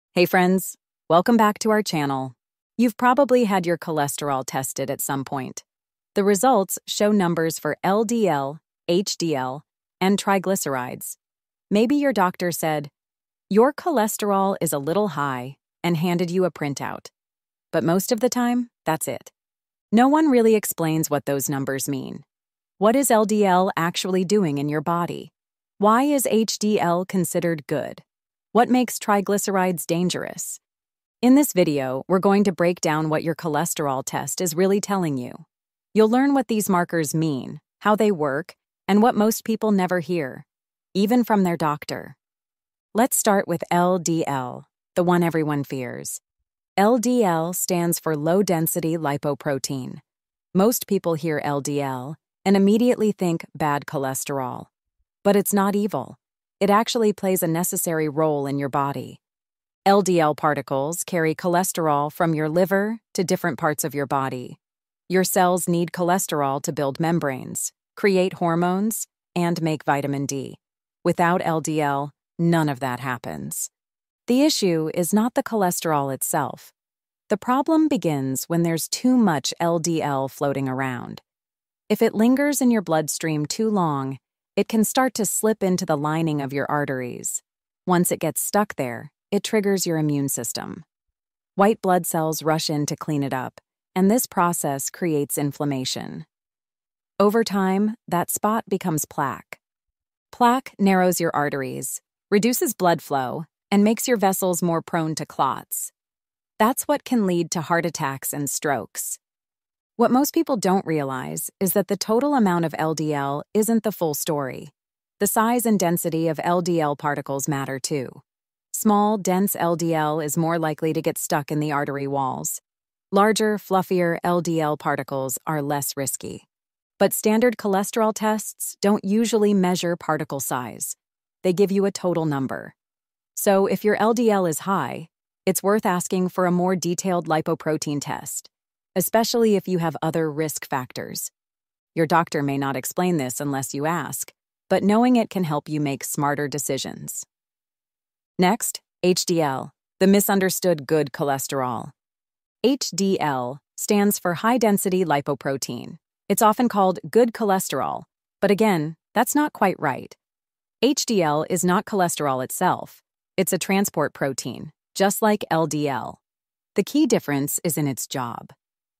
Hey friends, welcome back to our channel. You've probably had your cholesterol tested at some point. The results show numbers for LDL, HDL, and triglycerides. Maybe your doctor said, "Your cholesterol is a little high," and handed you a printout. But most of the time, that's it. No one really explains what those numbers mean. What is LDL actually doing in your body? Why is HDL considered good? What makes triglycerides dangerous? In this video, we're going to break down what your cholesterol test is really telling you. You'll learn what these markers mean, how they work, and what most people never hear, even from their doctor. Let's start with LDL, the one everyone fears. LDL stands for low-density lipoprotein. Most people hear LDL and immediately think bad cholesterol. But it's not evil. It actually plays a necessary role in your body. LDL particles carry cholesterol from your liver to different parts of your body. Your cells need cholesterol to build membranes, create hormones, and make vitamin D. Without LDL, none of that happens. The issue is not the cholesterol itself. The problem begins when there's too much LDL floating around. If it lingers in your bloodstream too long, it can start to slip into the lining of your arteries. Once it gets stuck there, it triggers your immune system. White blood cells rush in to clean it up, and this process creates inflammation. Over time, that spot becomes plaque. Plaque narrows your arteries, reduces blood flow, and makes your vessels more prone to clots. That's what can lead to heart attacks and strokes. What most people don't realize is that the total amount of LDL isn't the full story. The size and density of LDL particles matter too. Small, dense LDL is more likely to get stuck in the artery walls. Larger, fluffier LDL particles are less risky. But standard cholesterol tests don't usually measure particle size. They give you a total number. So if your LDL is high, it's worth asking for a more detailed lipoprotein test, especially if you have other risk factors. Your doctor may not explain this unless you ask, but knowing it can help you make smarter decisions. Next, HDL, the misunderstood good cholesterol. HDL stands for high-density lipoprotein. It's often called good cholesterol, but again, that's not quite right. HDL is not cholesterol itself. It's a transport protein, just like LDL. The key difference is in its job.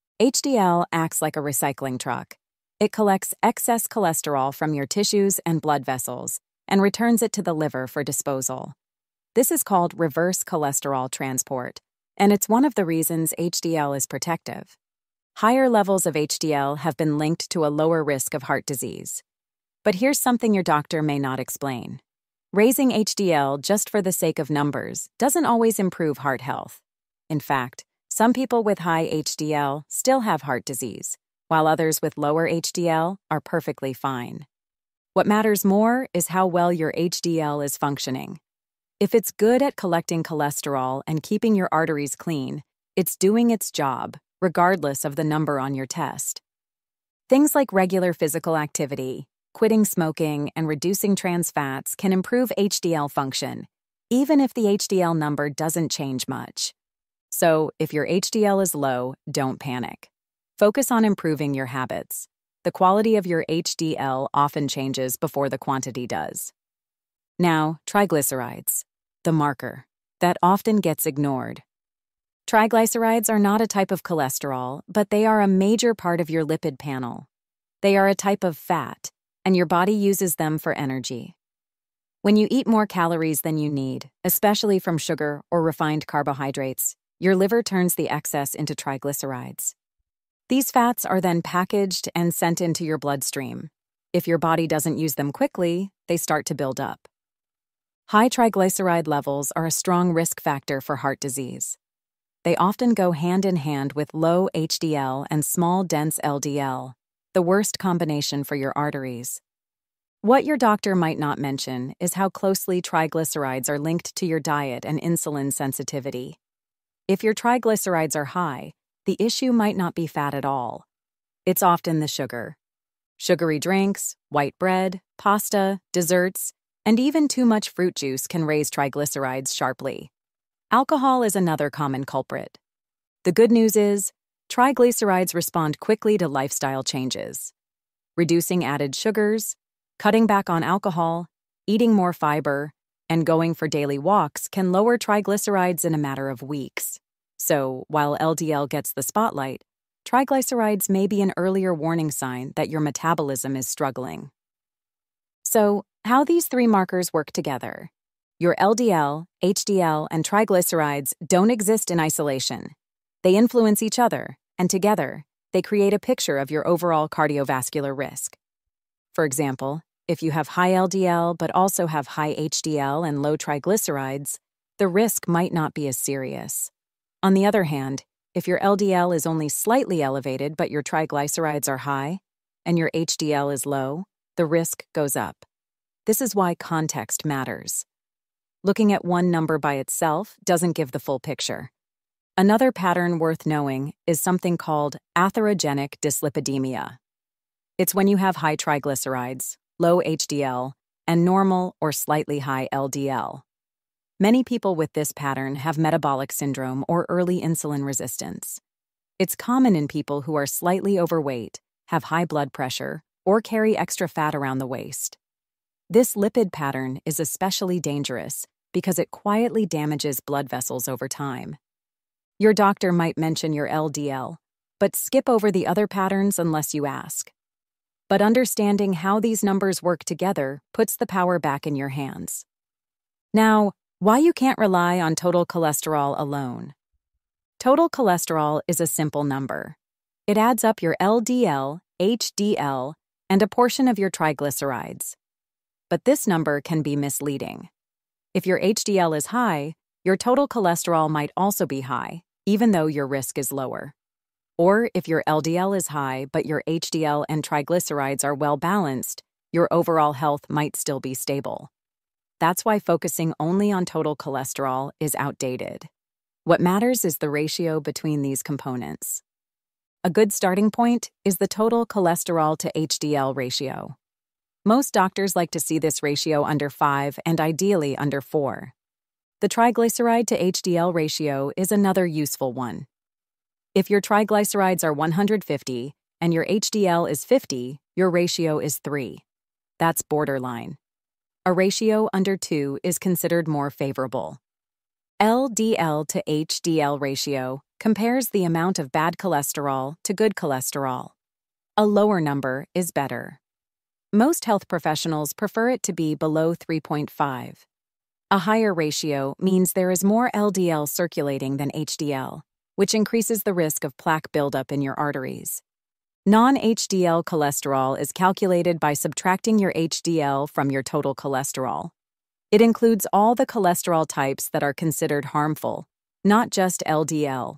HDL acts like a recycling truck. It collects excess cholesterol from your tissues and blood vessels and returns it to the liver for disposal. This is called reverse cholesterol transport, and it's one of the reasons HDL is protective. Higher levels of HDL have been linked to a lower risk of heart disease. But here's something your doctor may not explain. Raising HDL just for the sake of numbers doesn't always improve heart health. In fact, some people with high HDL still have heart disease, while others with lower HDL are perfectly fine. What matters more is how well your HDL is functioning. If it's good at collecting cholesterol and keeping your arteries clean, it's doing its job, regardless of the number on your test. Things like regular physical activity, quitting smoking, and reducing trans fats can improve HDL function, even if the HDL number doesn't change much. So, if your HDL is low, don't panic. Focus on improving your habits. The quality of your HDL often changes before the quantity does. Now, triglycerides, the marker that often gets ignored. Triglycerides are not a type of cholesterol, but they are a major part of your lipid panel. They are a type of fat, and your body uses them for energy. When you eat more calories than you need, especially from sugar or refined carbohydrates, your liver turns the excess into triglycerides. These fats are then packaged and sent into your bloodstream. If your body doesn't use them quickly, they start to build up. High triglyceride levels are a strong risk factor for heart disease. They often go hand in hand with low HDL and small, dense LDL, the worst combination for your arteries. What your doctor might not mention is how closely triglycerides are linked to your diet and insulin sensitivity. If your triglycerides are high, the issue might not be fat at all. It's often the sugar. Sugary drinks, white bread, pasta, desserts, and even too much fruit juice can raise triglycerides sharply. Alcohol is another common culprit. The good news is, triglycerides respond quickly to lifestyle changes. Reducing added sugars, cutting back on alcohol, eating more fiber, and going for daily walks can lower triglycerides in a matter of weeks. So, while LDL gets the spotlight, triglycerides may be an earlier warning sign that your metabolism is struggling. So, how these three markers work together. Your LDL, HDL, and triglycerides don't exist in isolation. They influence each other, and together, they create a picture of your overall cardiovascular risk. For example, if you have high LDL but also have high HDL and low triglycerides, the risk might not be as serious. On the other hand, if your LDL is only slightly elevated but your triglycerides are high, and your HDL is low, the risk goes up. This is why context matters. Looking at one number by itself doesn't give the full picture. Another pattern worth knowing is something called atherogenic dyslipidemia. It's when you have high triglycerides, low HDL, and normal or slightly high LDL. Many people with this pattern have metabolic syndrome or early insulin resistance. It's common in people who are slightly overweight, have high blood pressure, or carry extra fat around the waist. This lipid pattern is especially dangerous because it quietly damages blood vessels over time. Your doctor might mention your LDL, but skip over the other patterns unless you ask. But understanding how these numbers work together puts the power back in your hands. Now, why you can't rely on total cholesterol alone. Total cholesterol is a simple number. It adds up your LDL, HDL, and a portion of your triglycerides. But this number can be misleading. If your HDL is high, your total cholesterol might also be high, even though your risk is lower. Or if your LDL is high but your HDL and triglycerides are well balanced, your overall health might still be stable. That's why focusing only on total cholesterol is outdated. What matters is the ratio between these components. A good starting point is the total cholesterol to HDL ratio. Most doctors like to see this ratio under 5 and ideally under 4. The triglyceride to HDL ratio is another useful one. If your triglycerides are 150 and your HDL is 50, your ratio is 3. That's borderline. A ratio under 2 is considered more favorable. LDL to HDL ratio compares the amount of bad cholesterol to good cholesterol. A lower number is better. Most health professionals prefer it to be below 3.5. A higher ratio means there is more LDL circulating than HDL, which increases the risk of plaque buildup in your arteries. Non-HDL cholesterol is calculated by subtracting your HDL from your total cholesterol. It includes all the cholesterol types that are considered harmful, not just LDL.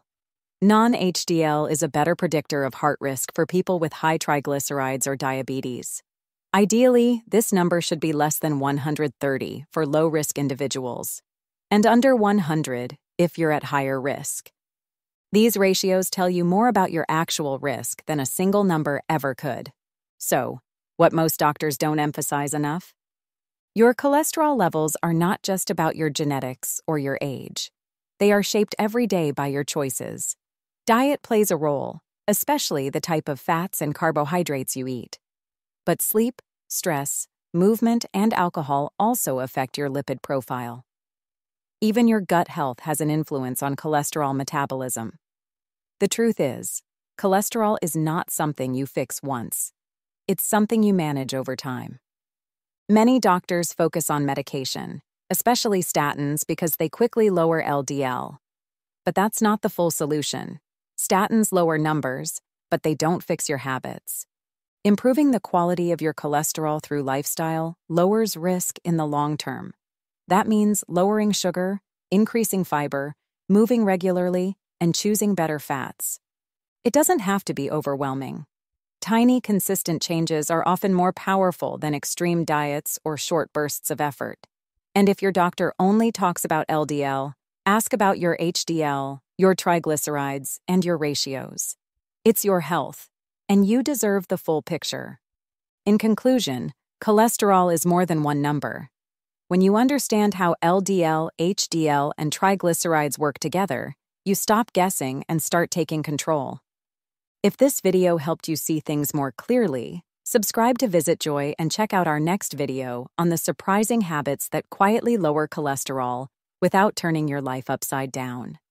Non-HDL is a better predictor of heart risk for people with high triglycerides or diabetes. Ideally, this number should be less than 130 for low-risk individuals, and under 100 if you're at higher risk. These ratios tell you more about your actual risk than a single number ever could. So, what most doctors don't emphasize enough? Your cholesterol levels are not just about your genetics or your age. They are shaped every day by your choices. Diet plays a role, especially the type of fats and carbohydrates you eat. But sleep, stress, movement, and alcohol also affect your lipid profile. Even your gut health has an influence on cholesterol metabolism. The truth is, cholesterol is not something you fix once. It's something you manage over time. Many doctors focus on medication, especially statins, because they quickly lower LDL. But that's not the full solution. Statins lower numbers, but they don't fix your habits. Improving the quality of your cholesterol through lifestyle lowers risk in the long term. That means lowering sugar, increasing fiber, moving regularly, and choosing better fats. It doesn't have to be overwhelming. Tiny, consistent changes are often more powerful than extreme diets or short bursts of effort. And if your doctor only talks about LDL, ask about your HDL, your triglycerides, and your ratios. It's your health, and you deserve the full picture. In conclusion, cholesterol is more than one number. When you understand how LDL, HDL, and triglycerides work together, you stop guessing and start taking control. If this video helped you see things more clearly, subscribe to VisitJoy and check out our next video on the surprising habits that quietly lower cholesterol without turning your life upside down.